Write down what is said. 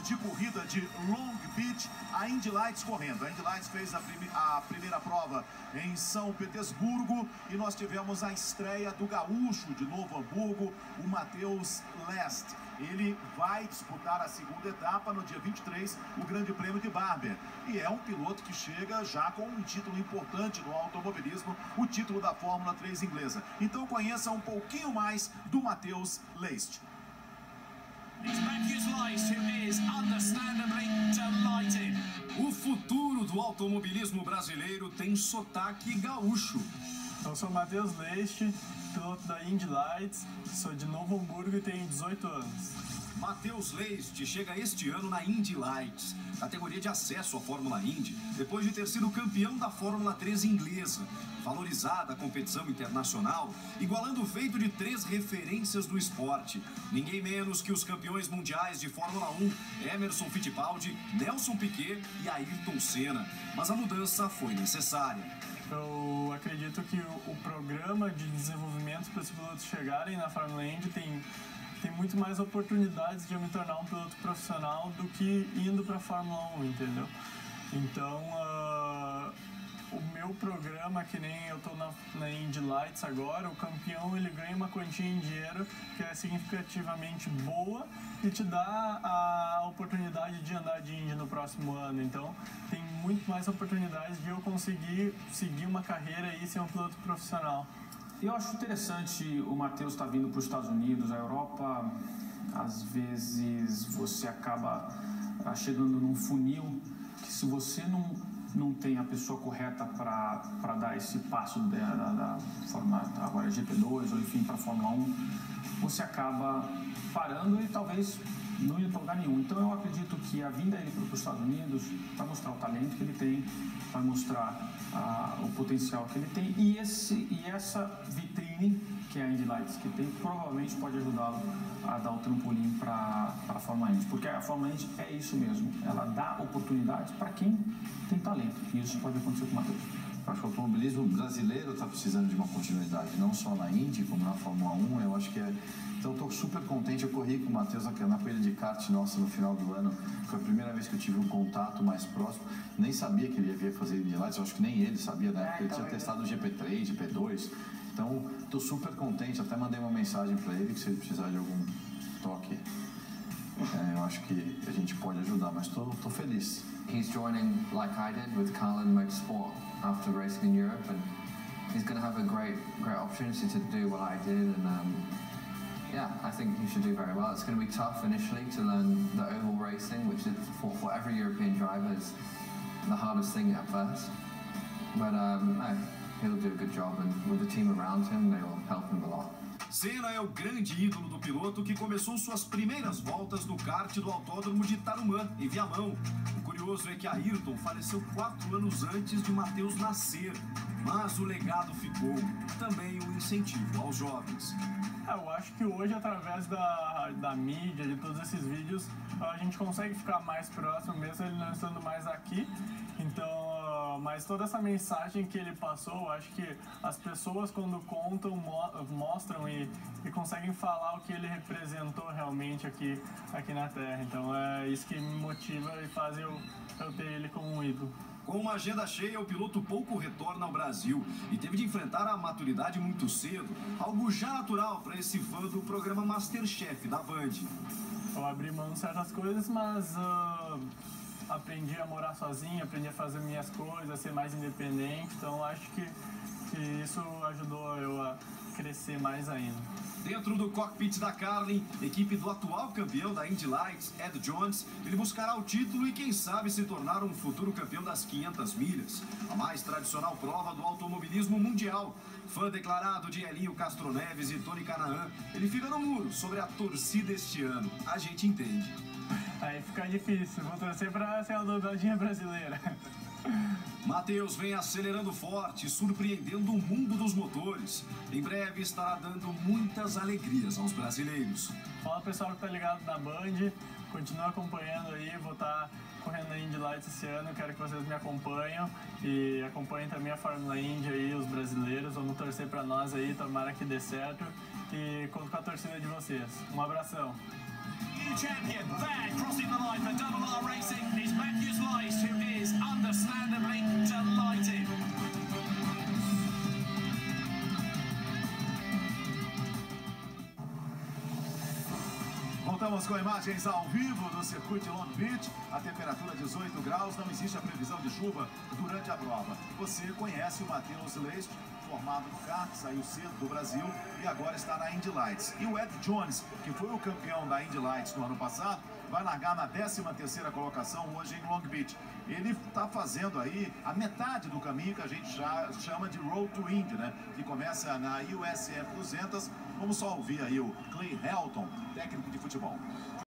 de corrida de Long Beach, a Indy Lights correndo. A Indy Lights fez a primeira prova em São Petersburgo e nós tivemos a estreia do gaúcho de Novo Hamburgo, o Matheus Lest. Ele vai disputar a segunda etapa no dia 23, o Grande Prêmio de Barber. E é um piloto que chega já com um título importante no automobilismo, o título da Fórmula 3 inglesa. Então conheça um pouquinho mais do Matheus Lest. O futuro do automobilismo brasileiro tem sotaque gaúcho. Eu sou o Matheus Lest, piloto da Indy Lights, sou de Novo Hamburgo e tenho 18 anos. Matheus Lest chega este ano na Indy Lights, categoria de acesso à Fórmula Indy, depois de ter sido campeão da Fórmula 3 inglesa, valorizada a competição internacional, igualando o feito de 3 referências do esporte. Ninguém menos que os campeões mundiais de Fórmula 1, Emerson Fittipaldi, Nelson Piquet e Ayrton Senna. Mas a mudança foi necessária. Eu acredito que o programa de desenvolvimento para os pilotos chegarem na Fórmula Indy tem muito mais oportunidades de eu me tornar um piloto profissional do que indo para a Fórmula 1, entendeu? Então, o meu programa, que nem eu estou na Indy Lights agora, o campeão ele ganha uma quantia em dinheiro que é significativamente boa e te dá a oportunidade de andar de Indy no próximo ano. Então, tem muito mais oportunidades de eu conseguir seguir uma carreira e ser um piloto profissional. Eu acho interessante o Matheus estar vindo para os Estados Unidos, a Europa. Às vezes você acaba chegando num funil que, se você não tem a pessoa correta para dar esse passo da Fórmula, agora GP2 ou enfim para a Fórmula 1, você acaba parando e talvez não indo para lugar nenhum. Então eu acredito que a vinda dele para os Estados Unidos vai mostrar o talento que ele tem, vai mostrar o potencial que ele tem e essa vitrine que é a Indy Lights que tem, provavelmente pode ajudá-lo a dar o trampolim para a Fórmula Indy, porque a Fórmula Indy é isso mesmo, ela dá oportunidades para quem tem talento, e isso pode acontecer com o Matheus. Acho que o automobilismo brasileiro está precisando de uma continuidade, não só na Indy, como na Fórmula 1, eu acho que é... Então eu estou super contente, eu corri com o Matheus na corrida de kart nossa no final do ano, foi a primeira vez que eu tive um contato mais próximo, nem sabia que ele ia vir fazer Indy Lights, eu acho que nem ele sabia, né? Ele tinha testado o GP3, GP2, então estou super contente, até mandei uma mensagem para ele que se ele precisar de algum toque, eu acho que a gente pode ajudar, mas estou feliz. He's joining like I did with Carlin Motorsport after racing in Europe, and he's going to have a great opportunity to do what I did, and yeah, I think he should do very well. It's going to be tough initially to learn the oval racing, which is for every European driver is the hardest thing at first, but no, he'll do a good job, and with the team around him, they will help him a lot. Senna é o grande ídolo do piloto que começou suas primeiras voltas no kart do autódromo de Tarumã, em Viamão. O curioso é que Ayrton faleceu 4 anos antes de Matheus nascer, mas o legado ficou, também o incentivo aos jovens. Eu acho que hoje, através da mídia, de todos esses vídeos, a gente consegue ficar mais próximo, mesmo ele não estando mais aqui. Então, mas toda essa mensagem que ele passou, eu acho que as pessoas, quando contam, mostram e conseguem falar o que ele representou realmente aqui na Terra. Então é isso que me motiva e faz eu ter ele como um ídolo. Com uma agenda cheia, o piloto pouco retorna ao Brasil e teve de enfrentar a maturidade muito cedo, algo já natural para esse fã do programa Masterchef da Band. Eu abri mão de certas coisas, mas aprendi a morar sozinho, aprendi a fazer minhas coisas, a ser mais independente, então acho que isso ajudou eu a crescer mais ainda. Dentro do cockpit da Carlin, equipe do atual campeão da Indy Lights, Ed Jones, ele buscará o título e quem sabe se tornar um futuro campeão das 500 milhas, a mais tradicional prova do automobilismo mundial. Fã declarado de Elinho Castro Neves e Tony Canaan, ele fica no muro sobre a torcida este ano. A gente entende. Aí fica difícil, vou torcer para ser a dobradinha brasileira. Matheus vem acelerando forte, surpreendendo o mundo dos motores. Em breve estará dando muitas alegrias aos brasileiros. Fala pessoal que tá ligado na Band, continua acompanhando aí, vou estar correndo na Indy Lights esse ano, quero que vocês me acompanhem e acompanhem também a Fórmula Indy aí, os brasileiros, vamos torcer para nós aí, tomara que dê certo e conto com a torcida de vocês. Um abração. Champion, Van crossing the line for Voltamos com imagens ao vivo do circuito de Long Beach. A temperatura 18 graus, não existe a previsão de chuva durante a prova. Você conhece o Matheus Leist, formado no kart, saiu cedo do Brasil e agora está na Indy Lights. E o Ed Jones, que foi o campeão da Indy Lights no ano passado, vai largar na 13ª colocação hoje em Long Beach. Ele está fazendo aí a metade do caminho que a gente já chama de Road to Indy, né? Que começa na USF 200. Vamos só ouvir aí o Clay Helton, técnico de futebol.